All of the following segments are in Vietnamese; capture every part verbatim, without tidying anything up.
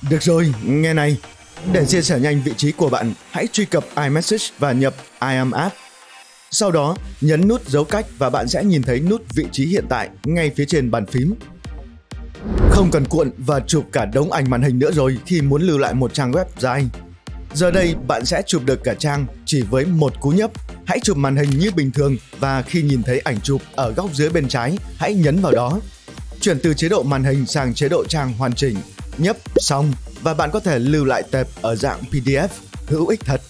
Được rồi, nghe này. Để chia sẻ nhanh vị trí của bạn, hãy truy cập iMessage và nhập I am app. Sau đó, nhấn nút dấu cách và bạn sẽ nhìn thấy nút vị trí hiện tại ngay phía trên bàn phím. Không cần cuộn và chụp cả đống ảnh màn hình nữa rồi khi muốn lưu lại một trang web dài. Giờ đây, bạn sẽ chụp được cả trang chỉ với một cú nhấp. Hãy chụp màn hình như bình thường và khi nhìn thấy ảnh chụp ở góc dưới bên trái, hãy nhấn vào đó. Chuyển từ chế độ màn hình sang chế độ trang hoàn chỉnh. Nhấp xong và bạn có thể lưu lại tệp ở dạng P D F, hữu ích thật.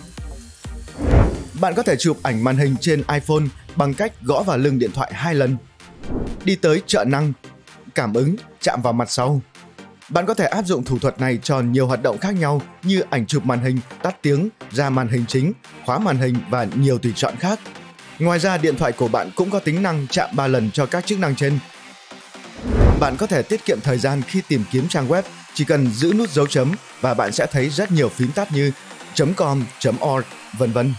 Bạn có thể chụp ảnh màn hình trên iPhone bằng cách gõ vào lưng điện thoại hai lần. Đi tới trợ năng, cảm ứng, chạm vào mặt sau. Bạn có thể áp dụng thủ thuật này cho nhiều hoạt động khác nhau như ảnh chụp màn hình, tắt tiếng, ra màn hình chính, khóa màn hình và nhiều tùy chọn khác. Ngoài ra, điện thoại của bạn cũng có tính năng chạm ba lần cho các chức năng trên. Bạn có thể tiết kiệm thời gian khi tìm kiếm trang web, chỉ cần giữ nút dấu chấm và bạn sẽ thấy rất nhiều phím tắt như .com, .org, vân vân.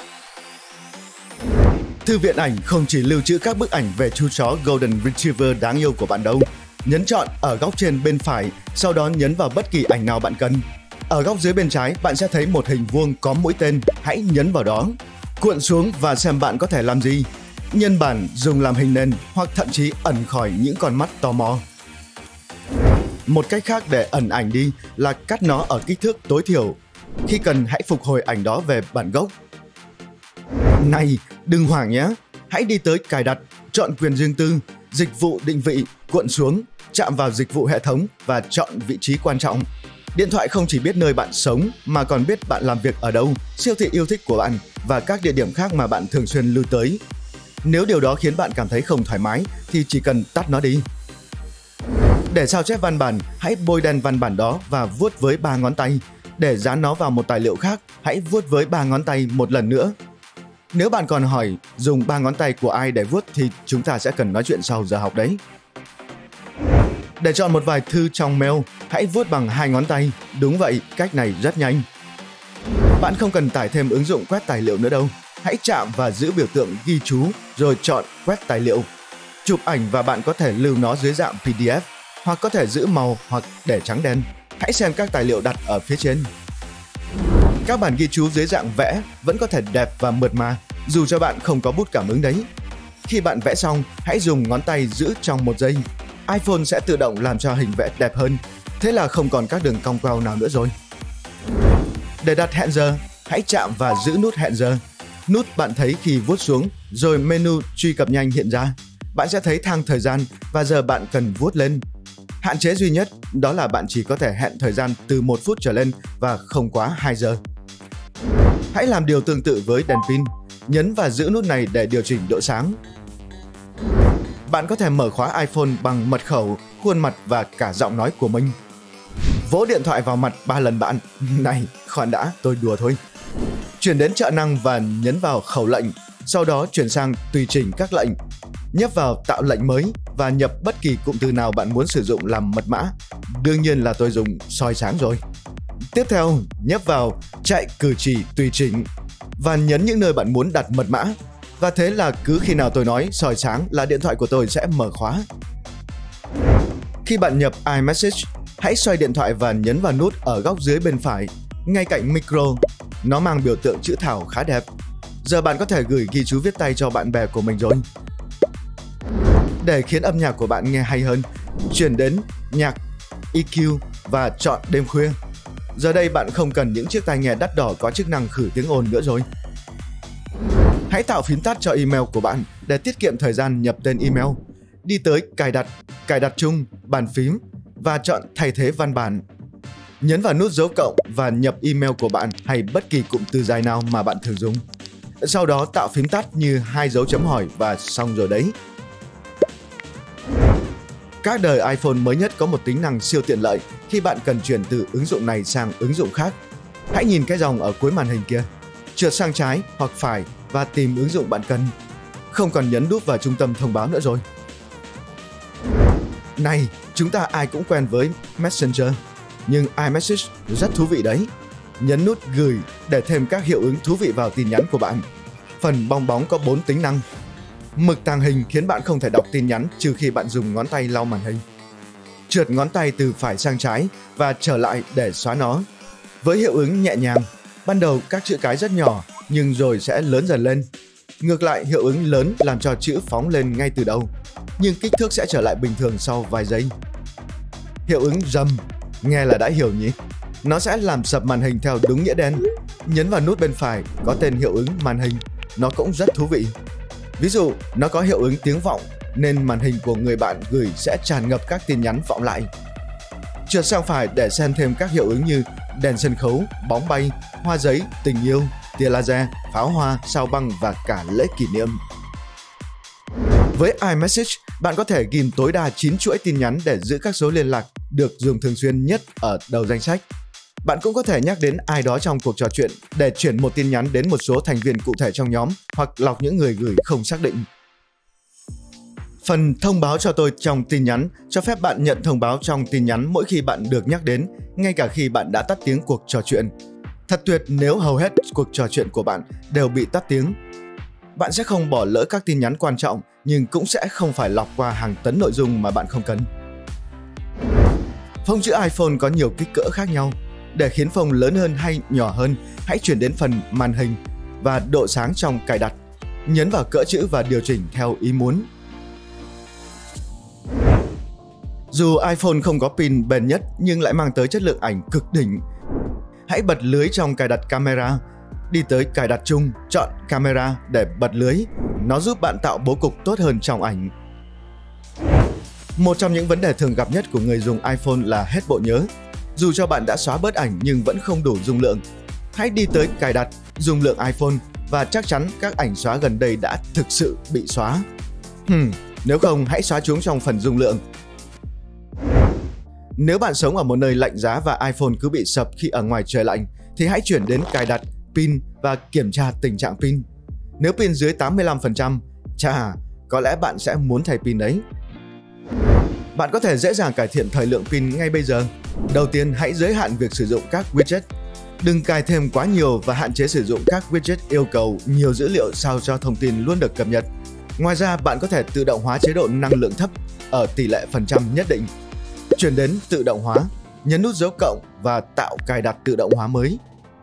Thư viện ảnh không chỉ lưu trữ các bức ảnh về chú chó Golden Retriever đáng yêu của bạn đâu. Nhấn chọn ở góc trên bên phải, sau đó nhấn vào bất kỳ ảnh nào bạn cần. Ở góc dưới bên trái, bạn sẽ thấy một hình vuông có mũi tên, hãy nhấn vào đó. Cuộn xuống và xem bạn có thể làm gì. Nhân bản dùng làm hình nền hoặc thậm chí ẩn khỏi những con mắt tò mò. Một cách khác để ẩn ảnh đi là cắt nó ở kích thước tối thiểu. Khi cần, hãy phục hồi ảnh đó về bản gốc. Này, đừng hoảng nhé. Hãy đi tới cài đặt, chọn quyền riêng tư, dịch vụ định vị, cuộn xuống, chạm vào dịch vụ hệ thống và chọn vị trí quan trọng. Điện thoại không chỉ biết nơi bạn sống mà còn biết bạn làm việc ở đâu, siêu thị yêu thích của bạn và các địa điểm khác mà bạn thường xuyên lưu tới. Nếu điều đó khiến bạn cảm thấy không thoải mái thì chỉ cần tắt nó đi. Để sao chép văn bản, hãy bôi đen văn bản đó và vuốt với ba ngón tay. Để dán nó vào một tài liệu khác, hãy vuốt với ba ngón tay một lần nữa. Nếu bạn còn hỏi dùng ba ngón tay của ai để vuốt thì chúng ta sẽ cần nói chuyện sau giờ học đấy. Để chọn một vài thư trong mail, hãy vuốt bằng hai ngón tay. Đúng vậy, cách này rất nhanh. Bạn không cần tải thêm ứng dụng quét tài liệu nữa đâu. Hãy chạm và giữ biểu tượng ghi chú rồi chọn quét tài liệu. Chụp ảnh và bạn có thể lưu nó dưới dạng P D F hoặc có thể giữ màu hoặc để trắng đen. Hãy xem các tài liệu đặt ở phía trên. Các bản ghi chú dưới dạng vẽ vẫn có thể đẹp và mượt mà dù cho bạn không có bút cảm ứng đấy. Khi bạn vẽ xong, hãy dùng ngón tay giữ trong một giây. iPhone sẽ tự động làm cho hình vẽ đẹp hơn. Thế là không còn các đường cong queo nào nữa rồi. Để đặt hẹn giờ, hãy chạm và giữ nút hẹn giờ. Nút bạn thấy khi vuốt xuống, rồi menu truy cập nhanh hiện ra. Bạn sẽ thấy thang thời gian và giờ bạn cần vuốt lên. Hạn chế duy nhất đó là bạn chỉ có thể hẹn thời gian từ một phút trở lên và không quá hai giờ. Hãy làm điều tương tự với đèn pin. Nhấn và giữ nút này để điều chỉnh độ sáng. Bạn có thể mở khóa iPhone bằng mật khẩu, khuôn mặt và cả giọng nói của mình. Vỗ điện thoại vào mặt ba lần bạn. Này, khoan đã, tôi đùa thôi. Chuyển đến trợ năng và nhấn vào khẩu lệnh. Sau đó chuyển sang tùy chỉnh các lệnh. Nhấp vào tạo lệnh mới và nhập bất kỳ cụm từ nào bạn muốn sử dụng làm mật mã. Đương nhiên là tôi dùng soi sáng rồi. Tiếp theo, nhấp vào chạy cử chỉ tùy chỉnh và nhấn những nơi bạn muốn đặt mật mã. Và thế là cứ khi nào tôi nói soi sáng là điện thoại của tôi sẽ mở khóa. Khi bạn nhập iMessage, hãy xoay điện thoại và nhấn vào nút ở góc dưới bên phải, ngay cạnh micro. Nó mang biểu tượng chữ thảo khá đẹp. Giờ bạn có thể gửi ghi chú viết tay cho bạn bè của mình rồi. Để khiến âm nhạc của bạn nghe hay hơn, chuyển đến nhạc, E Q và chọn đêm khuya. Giờ đây bạn không cần những chiếc tai nghe đắt đỏ có chức năng khử tiếng ồn nữa rồi. Hãy tạo phím tắt cho email của bạn để tiết kiệm thời gian nhập tên email. Đi tới cài đặt, cài đặt chung, bàn phím và chọn thay thế văn bản. Nhấn vào nút dấu cộng và nhập email của bạn hay bất kỳ cụm từ dài nào mà bạn thường dùng. Sau đó tạo phím tắt như hai dấu chấm hỏi và xong rồi đấy. Các đời iPhone mới nhất có một tính năng siêu tiện lợi khi bạn cần chuyển từ ứng dụng này sang ứng dụng khác. Hãy nhìn cái dòng ở cuối màn hình kia. Trượt sang trái hoặc phải và tìm ứng dụng bạn cần. Không còn nhấn đúp vào trung tâm thông báo nữa rồi. Này, chúng ta ai cũng quen với Messenger, nhưng iMessage rất thú vị đấy. Nhấn nút gửi để thêm các hiệu ứng thú vị vào tin nhắn của bạn. Phần bong bóng có bốn tính năng. Mực tàng hình khiến bạn không thể đọc tin nhắn trừ khi bạn dùng ngón tay lau màn hình. trượt ngón tay từ phải sang trái và trở lại để xóa nó. Với hiệu ứng nhẹ nhàng, ban đầu các chữ cái rất nhỏ nhưng rồi sẽ lớn dần lên. Ngược lại, hiệu ứng lớn làm cho chữ phóng lên ngay từ đầu, nhưng kích thước sẽ trở lại bình thường sau vài giây. Hiệu ứng rầm, nghe là đã hiểu nhỉ? Nó sẽ làm sập màn hình theo đúng nghĩa đen. Nhấn vào nút bên phải có tên hiệu ứng màn hình, nó cũng rất thú vị. Ví dụ, nó có hiệu ứng tiếng vọng nên màn hình của người bạn gửi sẽ tràn ngập các tin nhắn vọng lại. Trượt sang phải để xem thêm các hiệu ứng như đèn sân khấu, bóng bay, hoa giấy, tình yêu, tia laser, pháo hoa, sao băng và cả lễ kỷ niệm. Với iMessage, bạn có thể ghim tối đa chín chuỗi tin nhắn để giữ các số liên lạc được dùng thường xuyên nhất ở đầu danh sách. Bạn cũng có thể nhắc đến ai đó trong cuộc trò chuyện để chuyển một tin nhắn đến một số thành viên cụ thể trong nhóm hoặc lọc những người gửi không xác định. Phần thông báo cho tôi trong tin nhắn cho phép bạn nhận thông báo trong tin nhắn mỗi khi bạn được nhắc đến, ngay cả khi bạn đã tắt tiếng cuộc trò chuyện. Thật tuyệt nếu hầu hết cuộc trò chuyện của bạn đều bị tắt tiếng. Bạn sẽ không bỏ lỡ các tin nhắn quan trọng, nhưng cũng sẽ không phải lọc qua hàng tấn nội dung mà bạn không cần. Phông chữ iPhone có nhiều kích cỡ khác nhau. Để khiến phông lớn hơn hay nhỏ hơn, hãy chuyển đến phần màn hình và độ sáng trong cài đặt. Nhấn vào cỡ chữ và điều chỉnh theo ý muốn. Dù iPhone không có pin bền nhất nhưng lại mang tới chất lượng ảnh cực đỉnh. Hãy bật lưới trong cài đặt camera. Đi tới cài đặt chung, chọn camera để bật lưới. Nó giúp bạn tạo bố cục tốt hơn trong ảnh. Một trong những vấn đề thường gặp nhất của người dùng iPhone là hết bộ nhớ. Dù cho bạn đã xóa bớt ảnh nhưng vẫn không đủ dung lượng. Hãy đi tới cài đặt, dung lượng iPhone và chắc chắn các ảnh xóa gần đây đã thực sự bị xóa. Hmm, nếu không, hãy xóa chúng trong phần dung lượng. Nếu bạn sống ở một nơi lạnh giá và iPhone cứ bị sập khi ở ngoài trời lạnh, thì hãy chuyển đến cài đặt pin và kiểm tra tình trạng pin. Nếu pin dưới tám mươi lăm phần trăm, chà, có lẽ bạn sẽ muốn thay pin đấy. Bạn có thể dễ dàng cải thiện thời lượng pin ngay bây giờ. Đầu tiên, hãy giới hạn việc sử dụng các widget. Đừng cài thêm quá nhiều và hạn chế sử dụng các widget yêu cầu nhiều dữ liệu sao cho thông tin luôn được cập nhật. Ngoài ra, bạn có thể tự động hóa chế độ năng lượng thấp ở tỷ lệ phần trăm nhất định. Chuyển đến tự động hóa, nhấn nút dấu cộng và tạo cài đặt tự động hóa mới.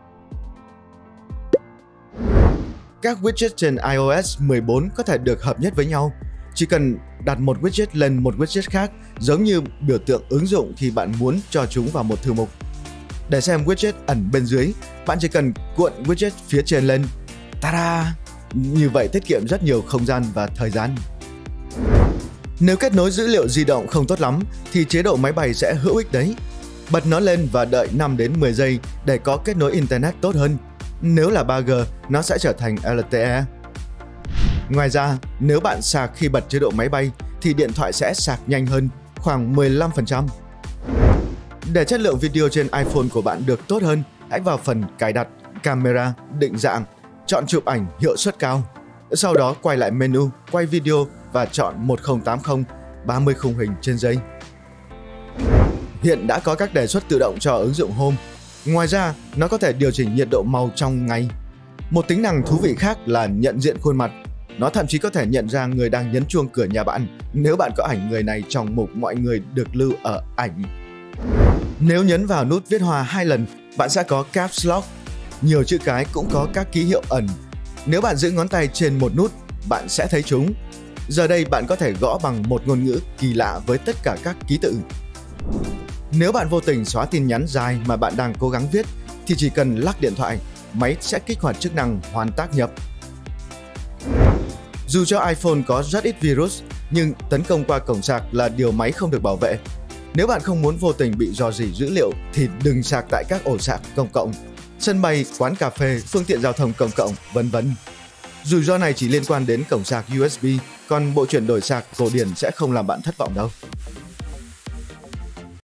Các widget trên i O S mười bốn có thể được hợp nhất với nhau. Chỉ cần đặt một widget lên một widget khác, giống như biểu tượng ứng dụng khi bạn muốn cho chúng vào một thư mục. Để xem widget ẩn bên dưới, bạn chỉ cần cuộn widget phía trên lên. Ta-da! Như vậy tiết kiệm rất nhiều không gian và thời gian. Nếu kết nối dữ liệu di động không tốt lắm, thì chế độ máy bay sẽ hữu ích đấy. Bật nó lên và đợi năm đến mười giây để có kết nối Internet tốt hơn. Nếu là ba G, nó sẽ trở thành L T E. Ngoài ra, nếu bạn sạc khi bật chế độ máy bay, thì điện thoại sẽ sạc nhanh hơn, khoảng mười lăm phần trăm. Để chất lượng video trên iPhone của bạn được tốt hơn, hãy vào phần cài đặt, camera, định dạng, chọn chụp ảnh hiệu suất cao. Sau đó quay lại menu, quay video và chọn một nghìn tám mươi ba mươi khung hình trên giây. Hiện đã có các đề xuất tự động cho ứng dụng Home. Ngoài ra, nó có thể điều chỉnh nhiệt độ màu trong ngày. Một tính năng thú vị khác là nhận diện khuôn mặt. Nó thậm chí có thể nhận ra người đang nhấn chuông cửa nhà bạn nếu bạn có ảnh người này trong mục mọi người được lưu ở ảnh. Nếu nhấn vào nút viết hoa hai lần, bạn sẽ có Caps Lock. Nhiều chữ cái cũng có các ký hiệu ẩn. Nếu bạn giữ ngón tay trên một nút, bạn sẽ thấy chúng. Giờ đây bạn có thể gõ bằng một ngôn ngữ kỳ lạ với tất cả các ký tự. Nếu bạn vô tình xóa tin nhắn dài mà bạn đang cố gắng viết, thì chỉ cần lắc điện thoại, máy sẽ kích hoạt chức năng hoàn tác nhập. Dù cho iPhone có rất ít virus, nhưng tấn công qua cổng sạc là điều máy không được bảo vệ. Nếu bạn không muốn vô tình bị rò rỉ dữ liệu thì đừng sạc tại các ổ sạc công cộng, sân bay, quán cà phê, phương tiện giao thông công cộng, vân vân. Rủi ro này chỉ liên quan đến cổng sạc U S B, còn bộ chuyển đổi sạc cổ điển sẽ không làm bạn thất vọng đâu.